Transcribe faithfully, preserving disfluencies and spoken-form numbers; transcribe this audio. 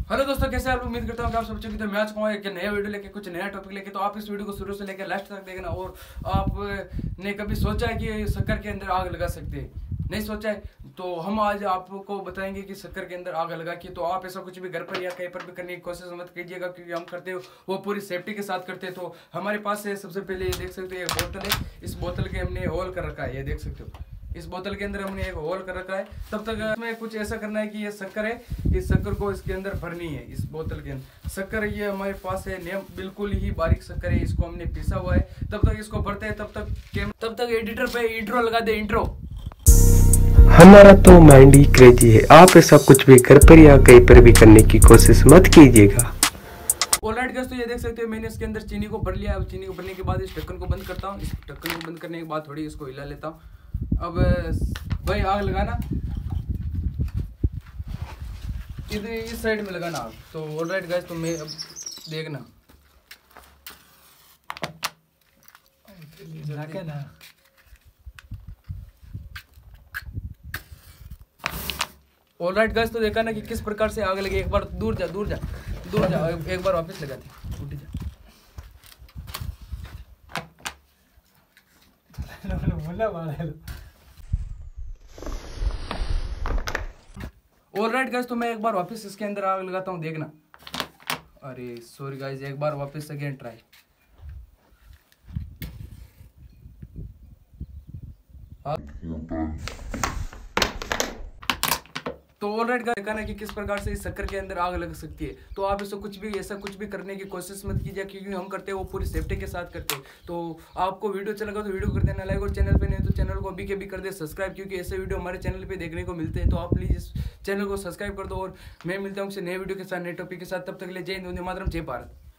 Hello दोस्तों, कैसे आप? उम्मीद करता हूँ कि आप सब अच्छे होंगे। तो मैं आज कहूँगा एक नया वीडियो लेके, कुछ नया टॉपिक लेके। तो आप इस वीडियो को शुरू से लेकर लास्ट तक देखना। और आपने कभी सोचा है कि शक्कर के अंदर आग लगा सकते हैं? नहीं सोचा है? तो हम आज आपको बताएंगे कि शक्कर के अंदर आग लगा के तो आप ऐसा कुछ भी घर पर या कहीं पर भी करने की कोशिश मत कीजिएगा, क्योंकि हम करते हो वो पूरी सेफ्टी के साथ करते हैं। तो हमारे पास है, सबसे पहले ये देख सकते हो एक बोतल है। इस बोतल के हमने होल कर रखा है, ये देख सकते हो। इस बोतल के अंदर हमने एक होल कर रखा है। तब तक इसमें कुछ ऐसा करना है कि ये शक्कर है, इस शक्कर को इसके अंदर भरनी है। इस बोतल के अंदर शक्कर ये हमारे पास है, नेम बिल्कुल ही बारीक शक्कर है। इसको हमने पीसा हुआ है। तब तक इसको भरते हैं। तब तक तब तक एडिटर पे इंट्रो लगा दे। इंट्रो। हमारा तो माइंड ही क्रेजी है। आप ऐसा कुछ भी घर पर या कहीं पर भी करने की कोशिश मत कीजिएगा। ऑलराइट गाइस, तो ये देख सकते हो मैंने इसके अंदर चीनी को भर लिया। अब चीनी को भरने के बाद इस ढक्कन को बंद करता हूँ। इस ढक्कन को बंद करने के बाद थोड़ी इसको हिला लेता हूँ। अब भाई आग लगाना इधर इस साइड में लगाना आग। तो ऑलराइट गाइस, तो मैं अब देखना ना ऑलराइट गाइस, तो देखा ना कि किस प्रकार से आग लगी। एक बार दूर जा दूर जा दूर जा एक बार वापस लगा थी। उठ जा। ऑलराइट गाइस, तो मैं एक बार वापस इसके अंदर आग लगाता हूँ, देखना। अरे सॉरी गाइस, एक बार वापस अगेन ट्राई। तो ऑलराइट गाइस, देखा ना कि किस प्रकार से इस शक्कर के अंदर आग लग सकती है। तो आप इसको कुछ भी ऐसा कुछ भी करने की कोशिश मत कीजिए, क्योंकि हम करते हैं वो पूरी सेफ्टी के साथ करते हैं। तो आपको वीडियो अच्छा लगा तो वीडियो कर देना लाइक, और चैनल पे नहीं तो चैनल को अभी के भी कर दे सब्सक्राइब, क्योंकि ऐसे वीडियो हमारे चैनल पे देखने को मिलते हैं। तो आप प्लीज इस चैनल को सब्सक्राइब कर दो। और मैं मिलता हूँ नए वीडियो के साथ, नए टॉपिक के साथ। तब तक के लिए जय हिंद, वंदे मातरम, जय भारत।